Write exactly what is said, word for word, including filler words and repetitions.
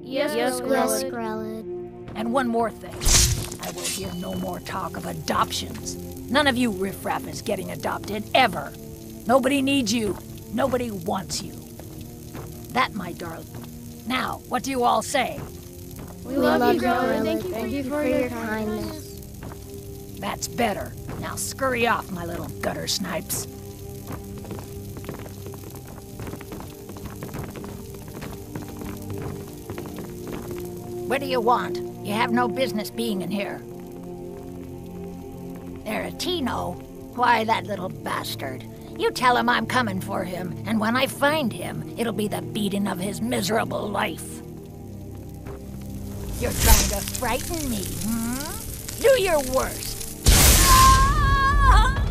Yes, Yes, Skrelid. Skrelid. And one more thing. I will hear no more talk of adoptions. None of you riffraff is getting adopted, ever. Nobody needs you. Nobody wants you. That, my darling. Now, what do you all say? We, We love, love you, you, Crone. Crone. Thank you for, your, for your kindness. kindness. That's better. Now scurry off, my little gutter snipes. What do you want? You have no business being in here. Aretino? Why, that little bastard. You tell him I'm coming for him, and when I find him, it'll be the beating of his miserable life. You're trying to frighten me, hmm? Do your worst. Ah!